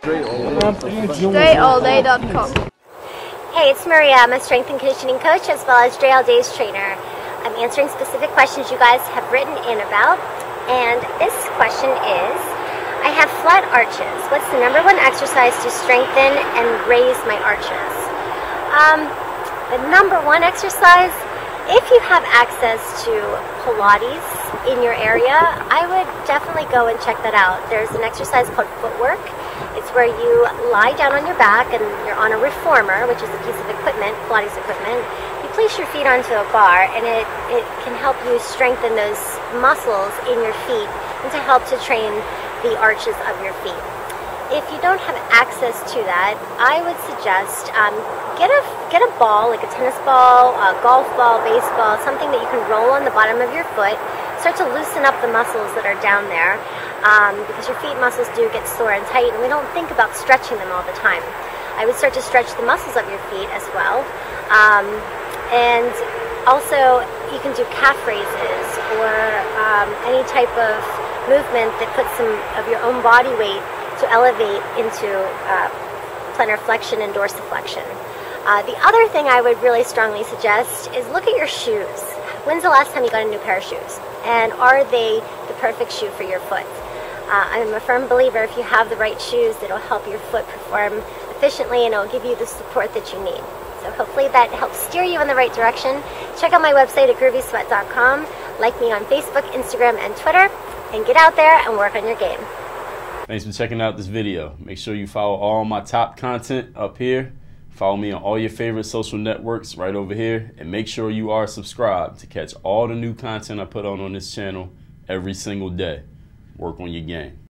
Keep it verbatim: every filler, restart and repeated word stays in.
Stay all day dot com. Hey, it's Maria. I'm a strength and conditioning coach as well as J L Days trainer. I'm answering specific questions you guys have written in about. And this question is, I have flat arches. What's the number one exercise to strengthen and raise my arches? Um, the number one exercise, if you have access to Pilates in your area, I would definitely go and check that out. There's an exercise called footwork. It's where you lie down on your back and you're on a reformer, which is a piece of equipment, Pilates equipment. You place your feet onto a bar and it, it can help you strengthen those muscles in your feet and to help to train the arches of your feet. If you don't have access to that, I would suggest um, get a get a ball, like a tennis ball, a golf ball, baseball, something that you can roll on the bottom of your foot. Start to loosen up the muscles that are down there um, because your feet muscles do get sore and tight, and we don't think about stretching them all the time. I would start to stretch the muscles of your feet as well. Um, and also, you can do calf raises or um, any type of movement that puts some of your own body weight to elevate into uh, plantar flexion and dorsiflexion. Uh, the other thing I would really strongly suggest is look at your shoes. When's the last time you got a new pair of shoes? And are they the perfect shoe for your foot? Uh, I'm a firm believer if you have the right shoes, it'll help your foot perform efficiently and it'll give you the support that you need. So hopefully that helps steer you in the right direction. Check out my website at groovy sweat dot com. Like me on Facebook, Instagram, and Twitter. And get out there and work on your game. Thanks for checking out this video. Make sure you follow all my top content up here. Follow me on all your favorite social networks right over here. And make sure you are subscribed to catch all the new content I put on on this channel every single day. Work on your game.